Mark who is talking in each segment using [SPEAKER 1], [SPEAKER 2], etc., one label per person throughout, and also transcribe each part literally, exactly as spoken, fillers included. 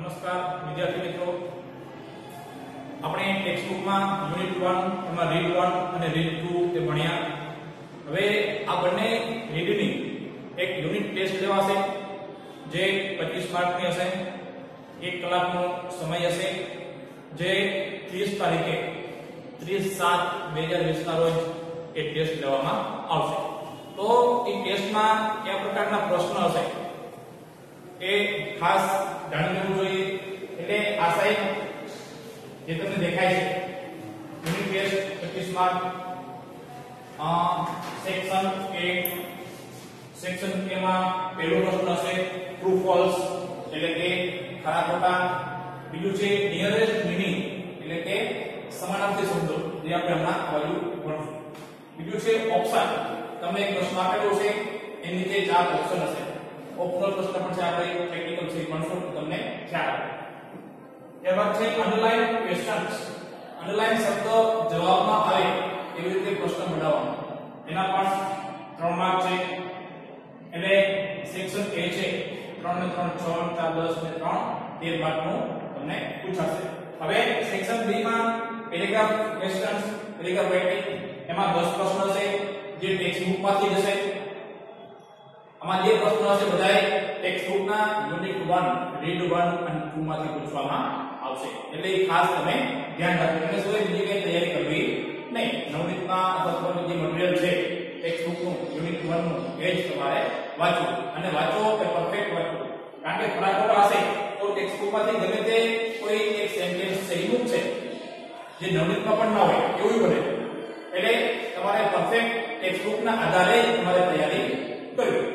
[SPEAKER 1] નમસ્કાર વિદ્યાર્થી મિત્રો, આપણે ટેક્સ્ટ બુકમાં યુનિટ વન એમાં રીડ વન અને રીડ ટુ તે ભણ્યા. હવે આ બંને રીડની એક યુનિટ ટેસ્ટ લેવાશે જે પચીસ માર્કની હશે. એક કલાકનો સમય હશે જે ત્રીસ તારીખે ત્રીસ સાત બે હજાર વીસ ના રોજ એ ટેસ્ટ લેવામાં આવશે. તો એ ટેસ્ટમાં કયા પ્રકારના પ્રશ્ન હશે એ ખાસ જાણી લેવું જોઈએ. એટલે આ સાઈડ જે તમને દેખાય છે યુનિટ ટેસ્ટ પચીસ mark, section A section A માં પહેલો પ્રશ્ન હશે ટ્રુ ફોલ્સ એટલે કે ખરા ખોટા. બીજું છે નિયરેસ્ટ મીનિંગ એટલે કે સમાનાર્થી શબ્દો જે આપણે હમણાં વાળું ભણશું. બીજું છે ઓપ્શન, તમને એક પ્રશ્ન આપેલો છે એની નીચે ચાર ઓપ્શન હશે. ઓપ્શનલ પ્રશ્ન પણ છે, આપણે ટેકનિકલ છે ભણશું તો તમને ખ્યાલ આવે. ત્યારબાદ છે અંડરલાઇન ક્વેશ્ચન્સ, અંડરલાઇન શબ્દ જવાબમાં આવે એવી રીતે પ્રશ્ન બનાવવાનો. એના પણ ત્રણ માર્ક છે. એટલે સેક્શન એ છે ત્રણ ને ત્રણ છ ચાર દસ ને ત્રણ તેર માર્કનું તમને પૂછાશે. હવે સેક્શન બી માં પેરેગ્રાફ ક્વેશ્ચન્સ, પેરેગ્રાફ રાઇટિંગ, એમાં દસ પ્રશ્ન હશે જે ટેક્સ્ટ બુકમાંથી જશે. આમાં જે પ્રશ્નો હશે બધાય ટેક્સ્ટ બુકના યુનિટ વન, રીડ વન અને ટુ માંથી પૂછવામાં આવશે. એટલે એ ખાસ તમે ધ્યાન રાખજો. એટલે શું બીજી કઈ તૈયારી કરવી નહીં. નવનીતમાં અથવા જે મટીરીયલ છે ટેક્સ્ટ બુકનું યુનિટ વન નું એ જ તમારે વાંચવું અને વાંચો કે પરફેક્ટ વાંચો. કારણ કે ખરા ખોટા હશે તો ટેક્સ્ટ બુકમાંથી ગમે તે કોઈ એક સેન્ટેન્સ છે એવું છે જે નવનીતમાં પણ ના હોય એવું બને. એટલે તમારે પરફેક્ટ ટેક્સ્ટ બુકના આધારે તમારે તૈયારી કરવી.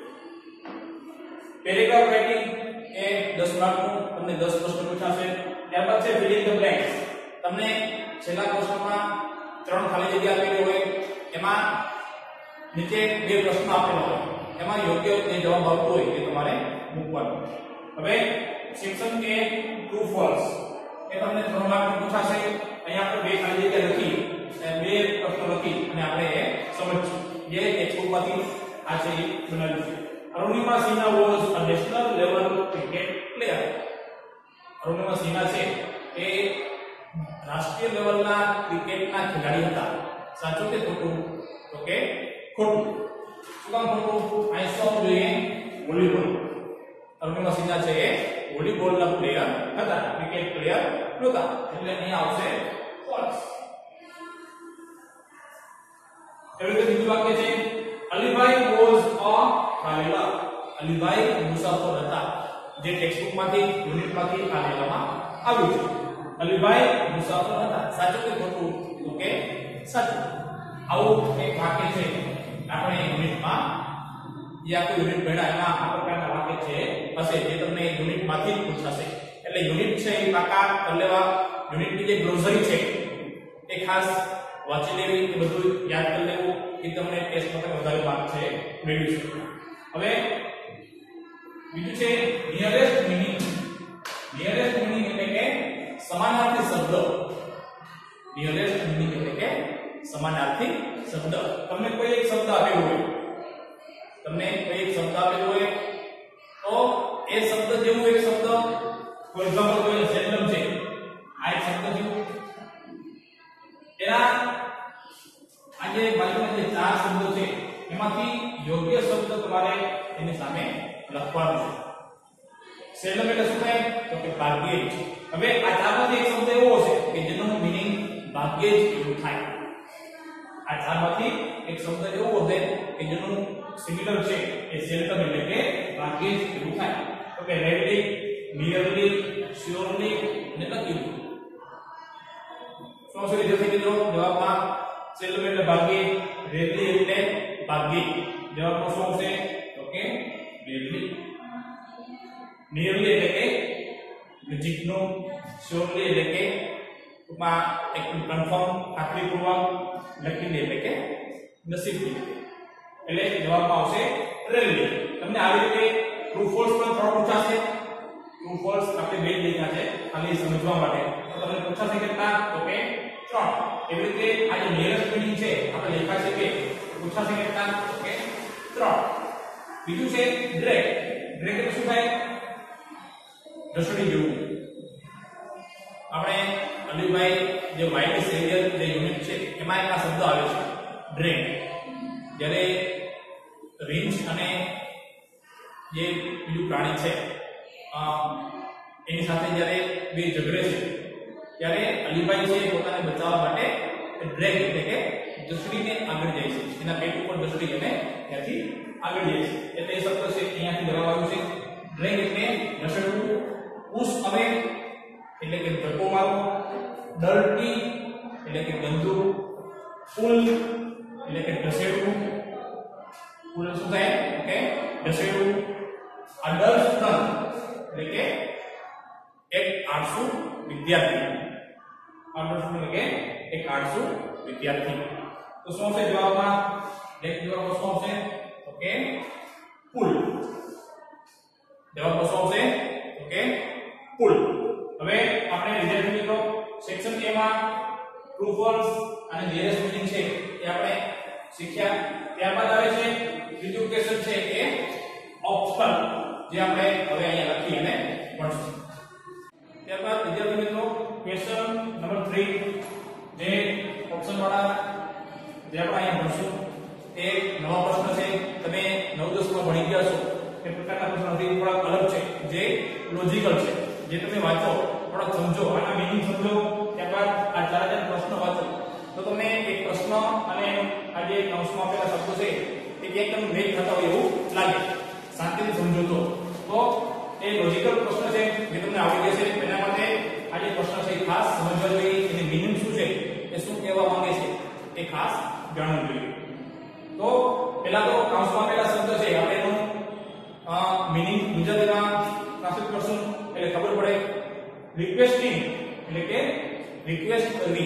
[SPEAKER 1] પેરેગ્રાફ રાઇટિંગ એ દસ માર્કનું તમને દસ પ્રશ્ન પૂછાશે. ત્યારબાદ છે ફિલિંગ ધ બ્લેન્ક્સ. તમને છેલ્લા પ્રશ્નમાં ત્રણ ખાલી જગ્યા આપેલી હોય, એમાં નીચે બે પ્રશ્નો આપેલા હોય, એમાં યોગ્ય જે જવાબ આવતો હોય એ તમારે મૂકવાનો. હવે સેક્શન એ ટ્રુ ફોલ્સ એ તમને ત્રણ માર્કનું પૂછાશે. અહીંયા આપણે બે ખાલી જગ્યા લખી, બે પ્રશ્નો લખી અને આપણે એ સમજીએ. જે ટેક્સ્ટબુકમાંથી આ છે એ બનાવ્યું છે. Arunima Sinha was a national level cricket player. Arunima Sinha છે એ રાષ્ટ્રીય લેવલના ક્રિકેટના ખેલાડી હતા. સાચું કે ખોટું? તો કે ખોટું. શું કામ ખોટું? આ શું જોઈએ? વોલીબોલ. અરુણિમા સિન્હા છે એ વોલીબોલના પ્લેયર હતા, ક્રિકેટ પ્લેયર નહોતા. એટલે અહીં આવશે ફોલ્સ. એવી રીતે બીજું વાક્ય છે Alibhai was a traveller. Alibhai મુસાફર હતા. જે ટેક્સ્ટબુક માંથી યુનિટમાંથી આ લેવામાં આવ્યું છે. અલીભાઈ મુસાફર હતા. સાચું કે ખોટું? તો કે સાચું. આવું એક વાક્ય છે આપણે યુનિટમાં જે આખું યુનિટ ભણ્યા એમાં આ પ્રકારના વાક્ય છે હશે જે તમને યુનિટમાંથી જ પૂછાશે. એટલે યુનિટ છે એ પાકા કરી લેવા. યુનિટની જે ગ્લોસરી છે એ ખાસ વાંચી લેવી, એ બધું યાદ કરી લેવું. એ તમને ટેસ્ટમાં વધારે માર્ક છે મેળવી શકો. હવે બીજું છે નિયરેસ્ટ મીનિંગ. નિયરેસ્ટ મીનિંગ એટલે કે સમાનાર્થી શબ્દ. નિયરેસ્ટ મીનિંગ એટલે કે સમાનાર્થી શબ્દ. તમને કોઈ એક શબ્દ આપેલો હોય, તમને કોઈ એક શબ્દ આપેલો હોય તો એ શબ્દ જેવું એક શબ્દ, ફોર એક્ઝામ્પલ કોઈ સેન્ડમ છે, આ એક શબ્દ જેવું એના આજે બાજુમાં જે ચાર શબ્દો છે એમાંથી યોગ્ય શબ્દ તમારે એની સામે લખવાનો છે. સેન્ડમ એટલે શું થાય? તો કે ભાગ્યે જ. હવે આ ચારમાંથી એક શબ્દ એવો હશે કે જેનો મિનિંગ ભાગ્યે જ એવું થાય. આ ચારમાંથી એક શબ્દ એવો હશે કે જેનું સિમિલર છે એ સેન્ડમ એટલે કે ભાગ્યે જ એવું થાય. તો કે રેડલી, નિયરલી, શ્યોરલી અને લકીલી. શું શું રીતે મિત્રો જવાબમાં સેન્ડમ એટલે ભાગ્યે, રેડલી એટલે ભાગ્યે. જવાબમાં શું છે? તો કે રેડલી. નિયરલી એટલે કે નજીકનું, શ્યોરલી એટલે કે ટૂંકમાં એકદમ કન્ફર્મ, ખાતરીપૂર્વક, લકીલી એટલે કે નસીબથી. એટલે જવાબમાં આવશે રેડલી. તમને આવી રીતે ટ્રુ ફોલ્સ પણ ત્રણ પૂછાશે. ટ્રુ ફોલ્સ આપણે બે લીધા છે ખાલી સમજવા માટે. તો તમને પૂછાશે કેટલા? તો કે ત્રણ. એવી રીતે આ જે નિયરેસ્ટ મીનિંગ છે આપણે લખ્યા છે કે પૂછાશે કેટલા? તો કે ત્રણ. બીજું છે ડ્રેગ. ડ્રેગ એટલે શું થાય? ઢસડી જવું. આપણે અલીભાઈ જે વાયડી સેરિયલ જે યુનિટ છે એમાં એક આ શબ્દ આવે છે ડ્રેગ. જ્યારે રીંછ અને જે બીજું પ્રાણી છે એની સાથે જ્યારે બે ઝઘડે છે ત્યારે અલીભાઈ છે પોતાને બચાવવા માટે ડ્રેગ એટલે કે ઢસડીને આગળ જાય છે. એના પેટ ઉપર ઢસડી અને ત્યાંથી આગળ જાય છે. એટલે એ શબ્દ છે અહીંયાથી લેવામાં આવ્યું છે. ડ્રેગ એટલે ઢસડવું, પુશ અવે એટલે કે ધક્કો મારવો, ડર્ટી એટલે કે ગંદુ, પુલ એટલે કે ઢસેડવું, પુલ શું થાય ઓકે ઢસેડવું, અડર્સ્ટન એટલે કે એક આળસુ વિદ્યાર્થી, અડર્સ્ટન એટલે કે એક આળસુ વિદ્યાર્થી. તો શું છે જવાબમાં? લેખ જવાબ શું છે? ઓકે પુલ. જવાબ શું છે? ઓકે પુલ. હવે આપણે વિદ્યાર્થી મિત્રો સેક્શન એ માં ટ્રુ ફોલ્સ અને નિયરેસ્ટ મીનિંગ છે એ આપણે શીખ્યા. ત્યારબાદ આવે છે બીજું ક્વેશ્ચન છે કે ઓપ્શનલ, જે આપણે હવે અહીંયા લખી અને ભણશું. ત્યારબાદ વિદ્યાર્થી મિત્રો ક્વેશ્ચન નંબર ત્રણ જે ઓપ્શન વાળા જે આપણે અહીંયા ભણશું એ નવા પ્રશ્ન છે. તમે નવ દસ માં ભણી ગયા છો એ પ્રકારના પ્રશ્નો નથી, થોડા અલગ છે, જે લોજિકલ છે. જે તમે વાંચો થોડા સમજો, આના મીનિંગ સમજો, ત્યારબાદ આ ચાર ચાર પ્રશ્નો વાંચો તો તમને એક પ્રશ્ન અને આ જે નવસમાં આપેલા શબ્દો છે એ એકદમ મેચ થતા હોય એવું લાગે. શાંતિથી સમજો તો તો એ લોજિકલ પ્રશ્ન છે જે તમને આવડી જશે. એના માટે આ જે પ્રશ્ન છે એ ખાસ સમજવા જોઈએ. એની મીનિંગ શું છે, એ શું કહેવા માંગે છે એ ખાસ જાણવું જોઈએ. તો પહેલા તો કૌંસમાં આપેલા શબ્દ છે આપણે એનું મીનિંગ ગુજરાતીમાં ટ્રાન્સલેટ કરશું એટલે ખબર પડે. રિક્વેસ્ટિંગ એટલે કે રિક્વેસ્ટ કરવી,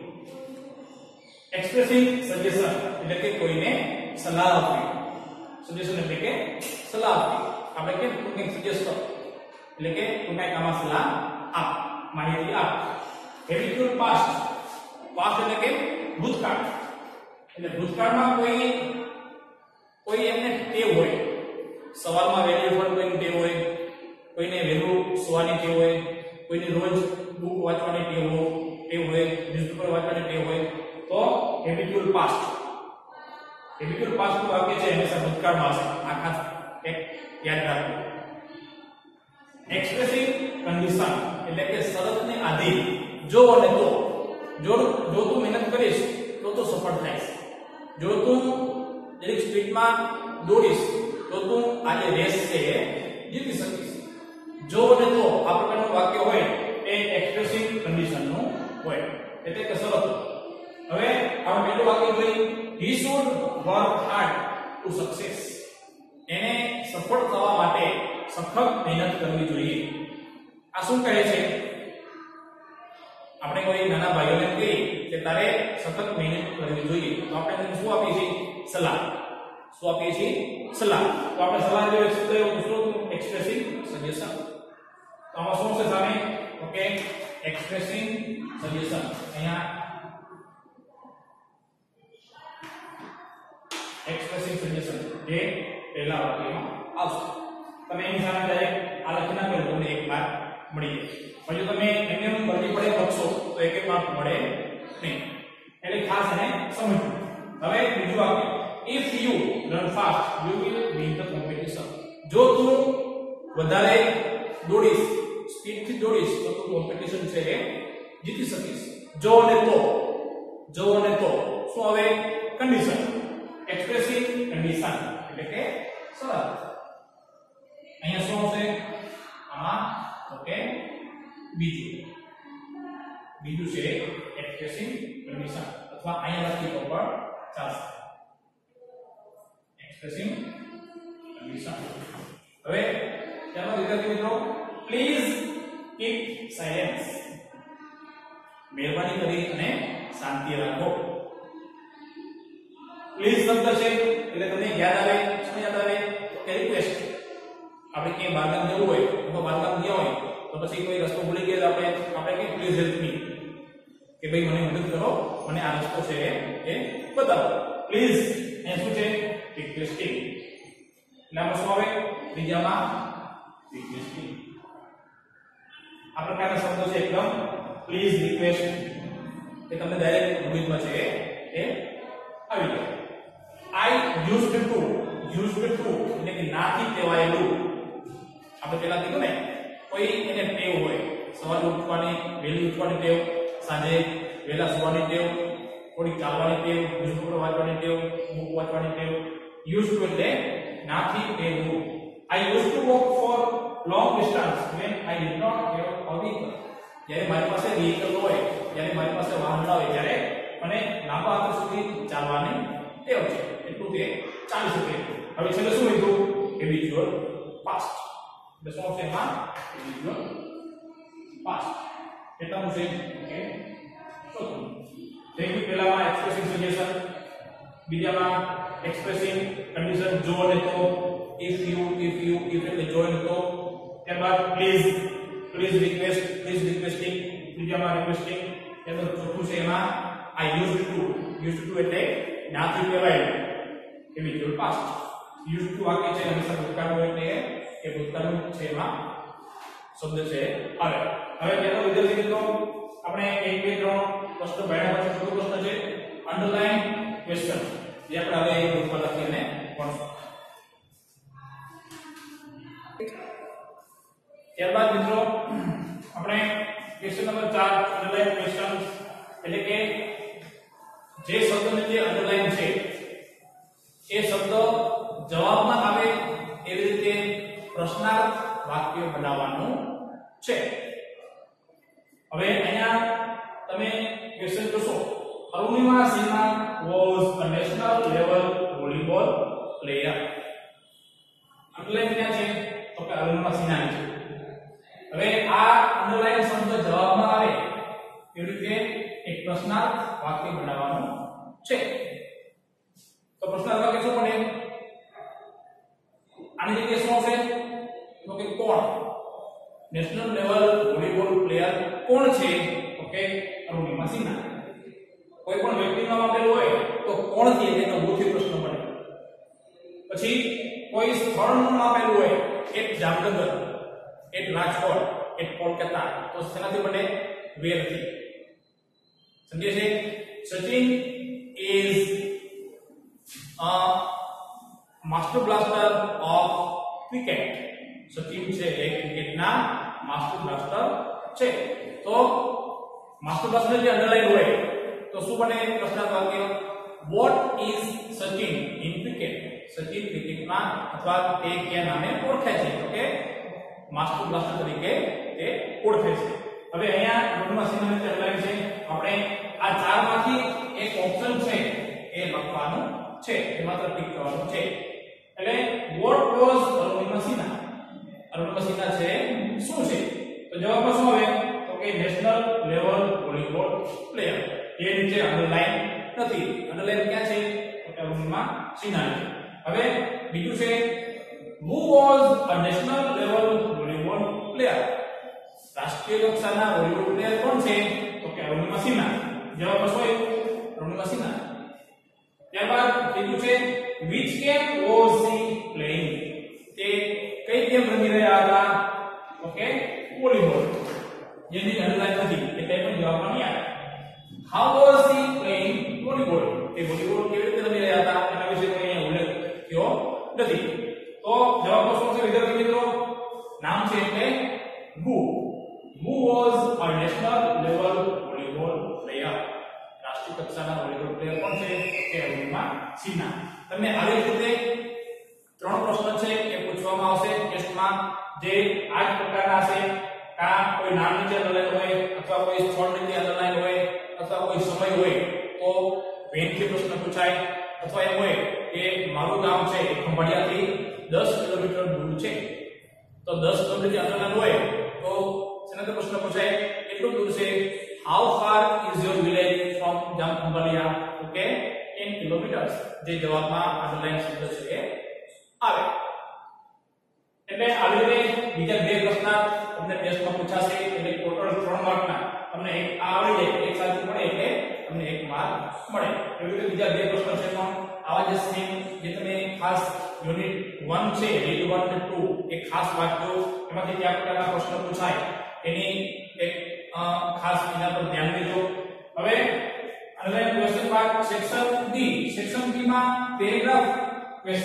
[SPEAKER 1] એક્સપ્રેસિંગ સજેશન એટલે કે કોઈને સલાહ આપવી, સજેશન એટલે કે સલાહ આપવી. આપણે કે તું કંઈક સજેસ્ટ કર એટલે કે તું કંઈક આમાં સલાહ આપ, માહિતી આપ. હેબિચ્યુઅલ પાસ્ટ, પાસ્ટ એટલે કે ભૂતકાળ, એટલે ભૂતકાળમાં કોઈ કોઈ એમને ટેવ હોય, સવારમાં વહેલી ઉઠવાની ટેવ હોય, કોઈને વહેલું સૂવાની ટેવ હોય, કોઈને રોજ બુક વાંચવાની ટેવ હોય, ટેવ હોય ન્યૂઝપેપર વાંચવાની ટેવ હોય, તો હેબિચ્યુઅલ પાસ્ટ. હેબિચ્યુઅલ પાસ્ટ નું વાક્ય છે હંમેશા ભૂતકાળમાં હશે. આ ખાસ એક યાદ રાખો. એક્સપ્રેસિંગ કન્ડિશન એટલે કે શરતને આધીન, જો અને તો. જો જો તું મહેનત કરીશ તો તું સફળ થઈશ. જો તું દરેક સ્પીડમાં દોડીશ તો તું આજે રેસ છે એ જીતી શકીશ. જો અને તો આ પ્રકારનું વાક્ય હોય એ એક્સપ્રેસિંગ કન્ડિશન નું હોય, એટલે કે શરત. હવે આપણે પહેલું વાક્ય જોઈએ, he should work hard to success. એને સફળ થવા માટે સખત મહેનત કરવી જોઈએ. આ શું કહે છે? આપણે કોઈ નાના ભાઈઓને કહીએ કે તારે સખત મહેનત કરવી જોઈએ તો આપણે તેને શું આપીએ છીએ? સલાહ. શું આપીએ છીએ? સલાહ. તો આપણે સલાહ જોઈએ શું કહેવું? શું એક્સપ્રેસિંગ સજેશન. તો આમાં શું છે સામે? Okay expressing suggestion. અહીંયા એક્સપ્રેસિંગ સજેશન જે પહેલા વાક્યમાં આવશે. તમે એની સામે ડાયરેક્ટ આ લખી નાખો તો તમને એક માર્ક મળી જાય. જો તમે એમને બધી પડે લખશો તો એક એક માર્ક મળે નહીં. એટલે ખાસ એને સમજવું. હવે બીજું વાક્ય, if you run fast you will win the competition. જો તું વધારે દોડીશ, સ્પીડથી દોડીશ તો તું કોમ્પિટિશન છે એ જીતી શકીશ. જો અને તો, જો અને તો શું આવે? કન્ડિશન. એક્સપ્રેસિવ કન્ડિશન એટલે કે શરત. અહીંયા શું છે? આમાં ઓકે બીજું બીજું છે એક્સપ્રેસિવ કન્ડિશન, અથવા અહીંયા લખી તો પણ ચાલશે. Expressive condition. હવે ત્યારબાદ વિદ્યાર્થી મિત્રો પ્લીઝ કીપ સાયલેન્સ. મહેરબાની કરી અને શાંતિ રાખો. પ્લીઝ શબ્દ છે એટલે તમને યાદ આવે, શું યાદ આવે? કે રિક્વેસ્ટ. આપણે કે બારગામ જવું હોય તો બારગામ ગયા હોય તો પછી કોઈ રસ્તો ભૂલી ગયા આપણે આપણે કે પ્લીઝ હેલ્પ મી, કે ભાઈ મને મદદ કરો, મને આ રસ્તો છે એ બતાવો. પ્લીઝ એ શું છે? રિક્વેસ્ટિંગ. એટલે આમાં શું આવે? ત્રીજામાં રિક્વેસ્ટિંગ. આ પ્રકારના શબ્દો છે એકદમ પ્લીઝ રિક્વેસ્ટ એ તમને ડાયરેક્ટ મૂવીમાં છે એ આવી જાય. I used to used to એટલે કે નાથી ટેવાયેલું. આપણે પેલા કીધું ને કોઈ એને ટેવ હોય સવારે ઉઠવાની વહેલી ઉઠવાની ટેવ, સાંજે વહેલા સુવાની ટેવ, થોડી ચાલવાની ટેવ, ન્યૂઝપેપર વાંચવાની ટેવ, બુક વાંચવાની ટેવ. યુઝ ટુ એટલે નાથી ટેવવું. I use to walk for long distance when I did not have a vehicle. જ્યારે મારી પાસે vehicle હોય, જ્યારે મારી પાસે વાહન ન હોય ત્યારે મને લાંબા અંતર સુધી ચાલવાની ટેવ છે. એટલું તે ચાલી શકે. હવે છેલ્લે શું લીધું? habitual past. એટલે શું છે એમાં? habitual past. કેટલાનું છે? ઓકે ચોથું. જેમ કે પહેલામાં એક્સપ્રેસિંગ સજેશન, બીજામાં એક્સપ્રેસિંગ કન્ડિશન જો ને તો, if you if you if એટલે જો ને તો, ત્યારબાદ please please request please requesting, ત્રીજામાં રિક્વેસ્ટિંગ, ત્યારબાદ ચોથું છે એમાં I used to used to એટલે નાથી કહેવાય habitual past. used to વાક્ય છે હંમેશા ભૂતકાળનું એટલે એ ભૂતકાળનું છે એમાં શબ્દ છે આવે. હવે પહેલો વિદ્યાર્થી મિત્રો આપણે એક બે ત્રણ પ્રશ્નો ભણ્યા પછી છોટો પ્રશ્ન છે અંડરલાઈન ક્વેશ્ચન જે આપણે હવે એક ઉપર લખીને ભણશું. ત્યારબાદ મિત્રો આપણે ક્વેશ્ચન નંબર ચાર અંડરલાઈન ક્વેશ્ચન એટલે કે જે શબ્દને જે અંડરલાઈન છે એ શબ્દ જવાબમાં આવે એવી રીતે પ્રશ્નાર્થ વાક્ય બનાવવાનું છે. હવે અહીંયા તમે ક્વેશ્ચન જોશો. Arunima Sinha was a national level volleyball player. Underline ક્યાં છે? તો કે અરુણિમા સિન્હા છે. હવે આ અંડરલાઈન શબ્દ જવાબમાં આવે એવી રીતે એક પ્રશ્નાર્થ વાક્ય બનાવવાનું છે. તો પ્રશ્નાર્થ વાક્ય શું બને? આની જગ્યાએ શું આવશે? તો કે કોણ? નેશનલ લેવલ વોલીબોલ પ્લેયર કોણ છે? ઓકે અરુણિમા સિન્હા. કોઈ પણ વ્યક્તિનું નામ આપેલું હોય તો કોણ થી તેનો મુખ્ય પ્રશ્ન બને. પછી કોઈ સ્થળનું નામ આપેલું હોય એક જામનગર, એક રાજકોટ, એક કોલકાતા, તો શેનાથી બને? વેર થી. સમજે છે? Sachin is a master blaster of cricket. Sachin છે એ ક્રિકેટના માસ્ટર બ્લાસ્ટર છે. તો માસ્ટર બ્લાસ્ટર જે અંડરલાઈન હોય તો શું બને પ્રશ્નાર્થ વાક્ય? What is Sachin in cricket. Sachin ક્રિકેટમાં અથવા તે કયા નામે ઓળખાય છે? તો કે માસ્ટર બ્લાસ્ટર તરીકે તે ઓળખાય છે. હવે અહીંયા અરુણિમા સિન્હાની અંડરલાઈન છે. આપણે આ ચારમાંથી એક ઓપ્શન છે એ લખવાનું છે, એ માત્ર ટિક કરવાનું છે. એટલે વોટ વોઝ અરુણિમા સિન્હા. અરુણિમા સિન્હા છે શું છે? તો જવાબમાં શું આવે? તો કે નેશનલ લેવલ વોલીબોલ પ્લેયર. એ નીચે અંડરલાઈન નથી. અંડરલાઈન ક્યાં છે? તો કે અરુણિમા સિન્હા છે. હવે બીજું છે who was a national level volleyball player. રાષ્ટ્રીય કક્ષાના વોલીબોલ પ્લેયર કોણ છે? તો કે અરુણિમા સિન્હા. જવાબ શું હોય? અરુણિમા સિન્હા. ત્યારબાદ ત્રીજું છે which game was he playing. તે કઈ ગેમ રમી રહ્યા હતા? Okay volleyball. જેની અંડરલાઈન નથી એટલે પણ જવાબમાં નહીં આવે. how was he playing volleyball. તે વોલીબોલ કેવી રીતે રમી રહ્યા હતા એના વિશે કોઈ અહીંયા ઉલ્લેખ થયો નથી. તો જવાબ શું છે વિદ્યાર્થી મિત્રો? નામ છે એટલે who. who was a national level volleyball player. રાષ્ટ્રીય કક્ષાના વોલીબોલ પ્લેયર કોણ છે? કે અરુણિમા સિન્હા. તમને આવી રીતે ત્રણ પ્રશ્ન છે કે પૂછવામાં આવશે ટેસ્ટમાં જે આ જ પ્રકારના છે. કા કોઈ નામ નીચે અંડરલાઈન હોય અથવા કોઈ સ્થળ નીચે અંડરલાઈન હોય અથવા કોઈ સમય હોય તો વેનથી પ્રશ્ન પૂછાય અથવા એમ હોય કે મારું ગામ છે ખંભાળિયાથી દસ કિલોમીટર દૂર છે તો દસ કિલોમીટર અંતરના હોય તો શેનાથી પ્રશ્ન પૂછાય? કેટલું દૂર છે? how far is your village from Khambhalia? Okay ten kilometers. જે જવાબમાં અંડરલાઈન શબ્દ છે આવે. એટલે આવી રીતે બીજા બે પ્રશ્ન તમને ટેસ્ટમાં પૂછાશે. એટલે ટોટલ ત્રણ માર્કના તમને એક આ આવડી જાય એક સાચું મળે એટલે તમને એક માર્ક મળે. એવી રીતે બીજા બે પ્રશ્ન છે પણ આવા જે સેમ જે તમે ખાસ યુનિટ one છે રીડ one અને two એ ખાસ વાંચજો. એમાંથી કયા પ્રકારના પ્રશ્ન પૂછાય એની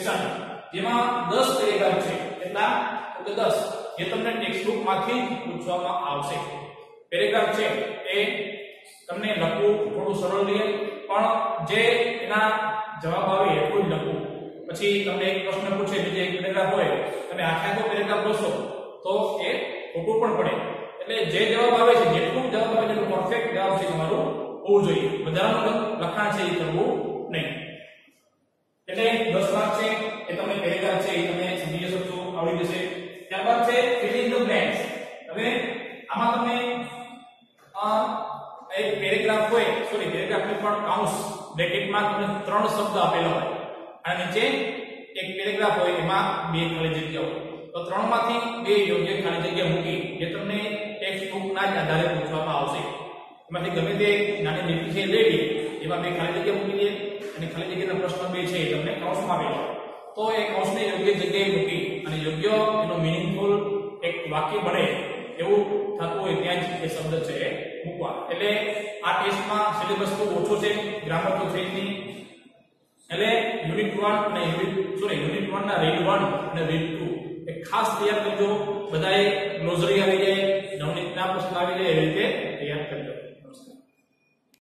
[SPEAKER 1] ક્વેશ્ચન જેમાં દસ પેરેગ્રાફ છે એટલા તો કે દસ જે તમને ટેક્સ્ટ બુક માંથી પૂછવામાં આવશે પેરેગ્રાફ છે એ તમને લખવું થોડું સરળ રહે પણ જે એના જવાબ આવે એટલું જ લખવું પછી તમને એક પ્રશ્ન પૂછે જે એક પેરેગ્રાફ હોય તમે આખા તો પેરેગ્રાફ લખશો તો એ ખોટું પણ પડે એટલે જે જવાબ આવે છે જેટલું જવાબ આવે છે પરફેક્ટ જવાબ છે તમારું હોવું જોઈએ વધારાનું લખાણ છે એ કરવું નહીં એટલે દસ માર્ક છે એ તમને પેરેગ્રાફ છે એ તમે સમજી જશો તો આવડી જશે ત્યારબાદ છે fill in the blanks હવે આમાં તમને આ એક પેરેગ્રાફ હોય સોરી પેરેગ્રાફની પણ કાઉન્સ બ્રેકેટમાં તમને ત્રણ શબ્દ આપેલા હોય અને નીચે એક પેરેગ્રાફ હોય એમાં બે ખાલી જગ્યા હોય તો ત્રણમાંથી બે યોગ્ય ખાલી જગ્યા મૂકી જે તમને ટેક્સ્ટ બુકના જ આધારે પૂછવામાં આવશે એમાંથી ગમે તે નાની લીટી છે રેડી એમાં બે ખાલી જગ્યા મૂકી દે અને ખાલી જગ્યાના પ્રશ્ન બે છે એ તમને કાઉન્સમાં આપેલા હોય તો એ કાઉન્સને યોગ્ય જગ્યાએ મૂકી અને યોગ્ય એનો મીનિંગફુલ એક વાક્ય બને એવું થતું હોય ત્યાં જ એ શબ્દ છે એ મૂકવા એટલે આ ટેસ્ટમાં સિલેબસ તો ઓછો છે ગ્રામર તો છે જ નહીં એટલે યુનિટ વન અને યુનિટ સોરી યુનિટ વન ના રીડ વન અને રીડ ટુ એ ખાસ તૈયાર કરજો બધાએ ગ્લોસરી આવી જાય નવનીતના પ્રશ્ન આવી જાય એવી રીતે